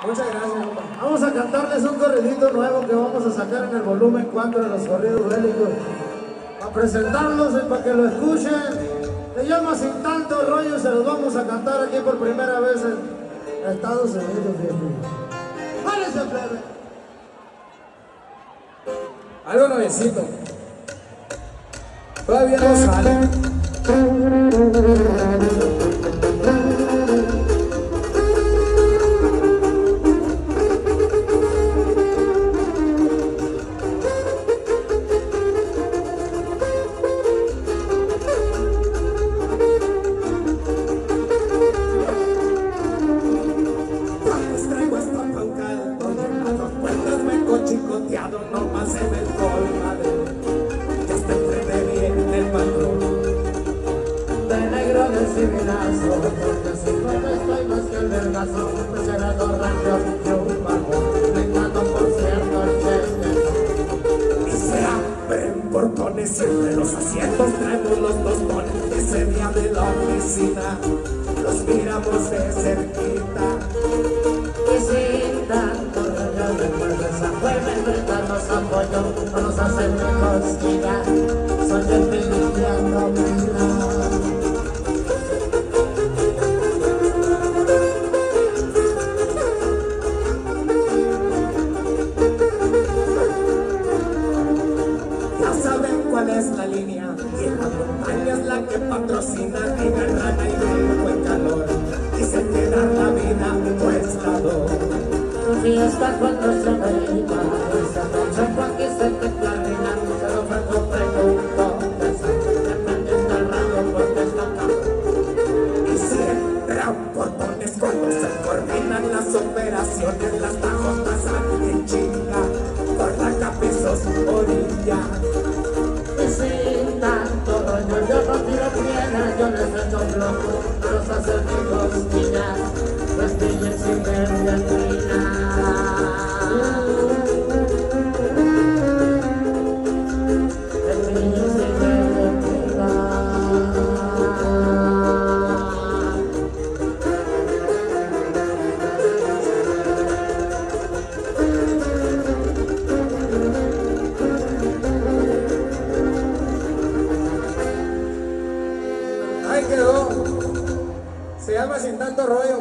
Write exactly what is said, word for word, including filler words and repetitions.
Muchas gracias, compa. Vamos a cantarles un corridito nuevo que vamos a sacar en el volumen cuatro de los corridos bélicos. A presentarlos y para que lo escuchen. Se llama Sin Tanto Rollo y se los vamos a cantar aquí por primera vez en Estados Unidos, viejo. ¡Váyanse, plebe! Algo nuevecito. Todavía no sale. Chicoteado nomás en el colmadero, ya está enfrente viene el patrón de negro de civilazo, porque si no estoy más que el vergazo, pues será dos ranchos y un balcón, brincando por cierto el cheste. Y se abren portones y entre los asientos traemos los tostones. Ese día de la oficina los miramos de cerquita y sin tanto rollo después de esa juega enfrentar los apoyos, no nos hacen de cosquilla, soy el piliando vida. ¿Cuál es la línea? Y la montaña es la que patrocina y de rana y de buen calor y se queda la vida cuesta dos. Fiesta con nuestra amerita, esa noche pa' que se te clarina, se lo ofrezco pregunto, dependiente el radio porque está acá. Y siembran portones cuando se coordinan las operaciones, las tajos pasan en chinga, por la capizos orilla. Y sin tanto rollo yo no tiro piedra, yo les echo bloco, los hacen de cosquillas, los pillen sin vergüenza. Ahí quedó. Se llama Sin Tanto Rollo.